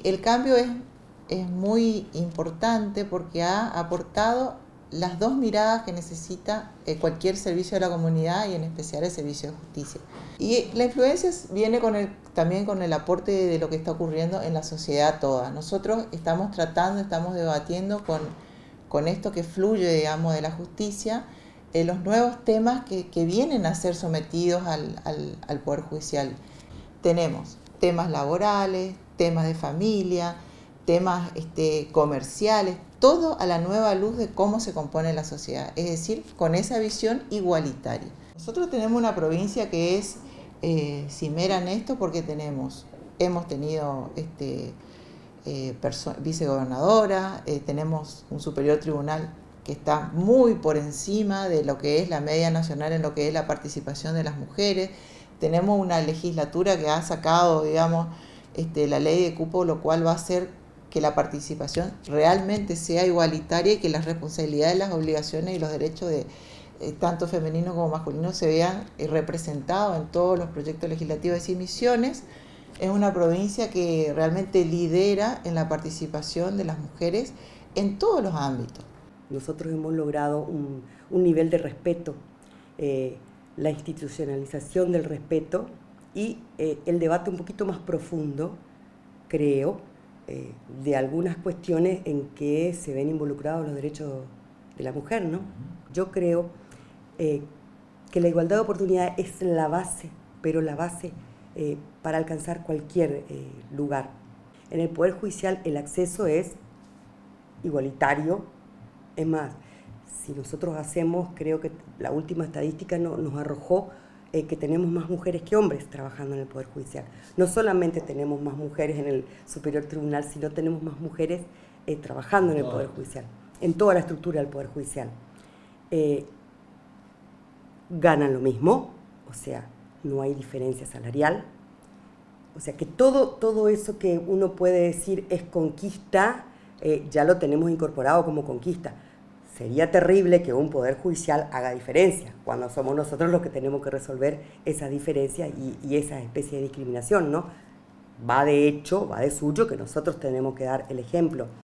el cambio es muy importante porque ha aportado las dos miradas que necesita cualquier servicio de la comunidad y en especial el servicio de justicia. Y la influencia viene también con el aporte de lo que está ocurriendo en la sociedad toda. Nosotros estamos debatiendo con esto que fluye, digamos, de la justicia, los nuevos temas que vienen a ser sometidos al Poder Judicial. Tenemos temas laborales, temas de familia, temas comerciales, todo a la nueva luz de cómo se compone la sociedad, es decir, con esa visión igualitaria. Nosotros tenemos una provincia que es cimera en esto porque hemos tenido vicegobernadora, tenemos un superior tribunal que está muy por encima de lo que es la media nacional en lo que es la participación de las mujeres. Tenemos una legislatura que ha sacado, digamos, la ley de cupo, lo cual va a hacer que la participación realmente sea igualitaria y que las responsabilidades, las obligaciones y los derechos de tanto femeninos como masculinos se vean representados en todos los proyectos legislativos. Es decir, Misiones es una provincia que realmente lidera en la participación de las mujeres en todos los ámbitos. Nosotros hemos logrado un nivel de respeto, la institucionalización del respeto y el debate un poquito más profundo, creo, de algunas cuestiones en que se ven involucrados los derechos de la mujer, ¿no? Yo creo que la igualdad de oportunidades es la base, pero la base para alcanzar cualquier lugar. En el Poder Judicial el acceso es igualitario. Es más, si nosotros creo que la última estadística nos arrojó que tenemos más mujeres que hombres trabajando en el Poder Judicial. No solamente tenemos más mujeres en el Superior Tribunal, sino tenemos más mujeres trabajando en el Poder Judicial, en toda la estructura del Poder Judicial. Ganan lo mismo, o sea, no hay diferencia salarial. O sea que todo eso que uno puede decir es conquista, ya lo tenemos incorporado como conquista. Sería terrible que un Poder Judicial haga diferencia, cuando somos nosotros los que tenemos que resolver esa diferencia y esa especie de discriminación, ¿no? Va de hecho, va de suyo que nosotros tenemos que dar el ejemplo.